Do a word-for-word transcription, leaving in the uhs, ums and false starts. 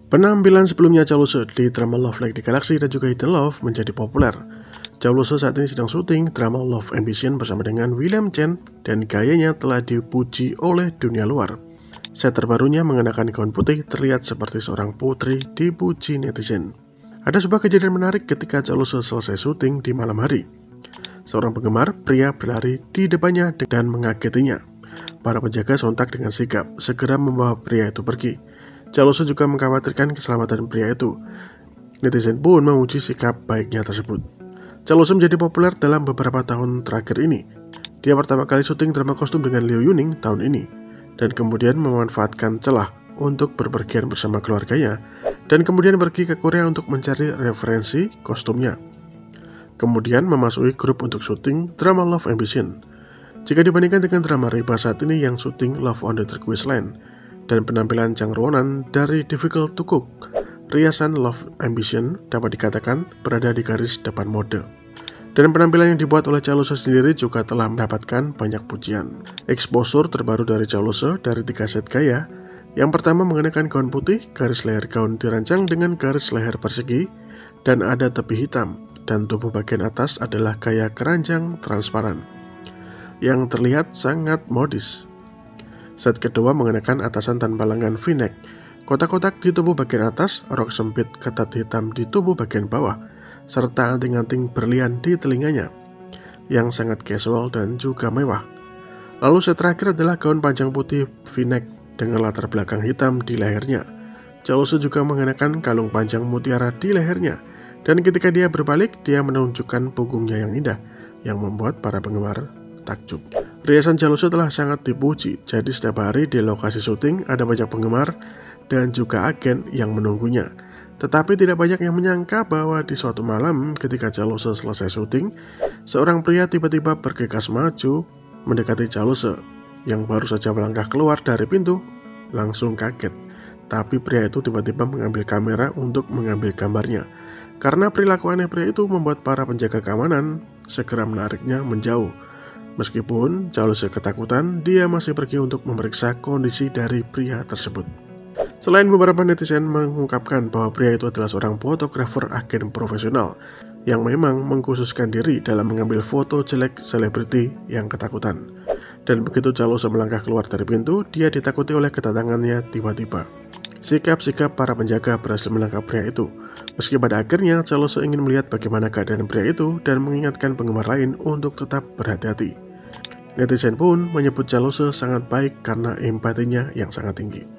Penampilan sebelumnya Chaolose di drama Love Like the Galaxy dan juga Hidden Love menjadi populer. Chaolose saat ini sedang syuting drama Love Ambition bersama dengan William Chen dan gayanya telah dipuji oleh dunia luar. Set terbarunya mengenakan gaun putih terlihat seperti seorang putri dipuji netizen. Ada sebuah kejadian menarik ketika Chaolose selesai syuting di malam hari. Seorang penggemar pria berlari di depannya dan mengagetinya. Para penjaga sontak dengan sigap segera membawa pria itu pergi. Chaolose juga mengkhawatirkan keselamatan pria itu. Netizen pun memuji sikap baiknya tersebut. Chaolose menjadi populer dalam beberapa tahun terakhir ini. Dia pertama kali syuting drama kostum dengan Liu Yuning tahun ini, dan kemudian memanfaatkan celah untuk berpergian bersama keluarganya, dan kemudian pergi ke Korea untuk mencari referensi kostumnya. Kemudian memasuki grup untuk syuting drama Love Ambition. Jika dibandingkan dengan drama Riba saat ini yang syuting Love on the Turquoise Land, dan penampilan Chang Ruonan dari Difficult to Cook, riasan Love Ambition dapat dikatakan berada di garis depan mode. Dan penampilan yang dibuat oleh Chaolose sendiri juga telah mendapatkan banyak pujian. Exposure terbaru dari Chaolose dari tiga set gaya. Yang pertama mengenakan gaun putih, garis leher gaun dirancang dengan garis leher persegi, dan ada tepi hitam, dan tubuh bagian atas adalah gaya keranjang transparan, yang terlihat sangat modis. Set kedua mengenakan atasan tanpa lengan V-neck, kotak-kotak di tubuh bagian atas, rok sempit ketat hitam di tubuh bagian bawah, serta anting-anting berlian di telinganya, yang sangat casual dan juga mewah. Lalu set terakhir adalah gaun panjang putih V-neck dengan latar belakang hitam di lehernya. Chaolose juga mengenakan kalung panjang mutiara di lehernya, dan ketika dia berbalik, dia menunjukkan punggungnya yang indah, yang membuat para penggemar takjub. Riasan Chaolose telah sangat dipuji, jadi setiap hari di lokasi syuting ada banyak penggemar dan juga agen yang menunggunya. Tetapi tidak banyak yang menyangka bahwa di suatu malam ketika Chaolose selesai syuting, seorang pria tiba-tiba bergegas maju mendekati Chaolose yang baru saja melangkah keluar dari pintu, langsung kaget. Tapi pria itu tiba-tiba mengambil kamera untuk mengambil gambarnya. Karena perilaku aneh pria itu membuat para penjaga keamanan segera menariknya menjauh. Meskipun Chaolose ketakutan, dia masih pergi untuk memeriksa kondisi dari pria tersebut. Selain beberapa netizen mengungkapkan bahwa pria itu adalah seorang fotografer agen profesional yang memang mengkhususkan diri dalam mengambil foto jelek selebriti yang ketakutan. Dan begitu Chaolose melangkah keluar dari pintu, dia ditakuti oleh kedatangannya tiba-tiba. Sikap-sikap para penjaga berhasil menangkap pria itu. Meski pada akhirnya Chaolose ingin melihat bagaimana keadaan pria itu dan mengingatkan penggemar lain untuk tetap berhati-hati. Netizen pun menyebut Chaolose sangat baik karena empatinya yang sangat tinggi.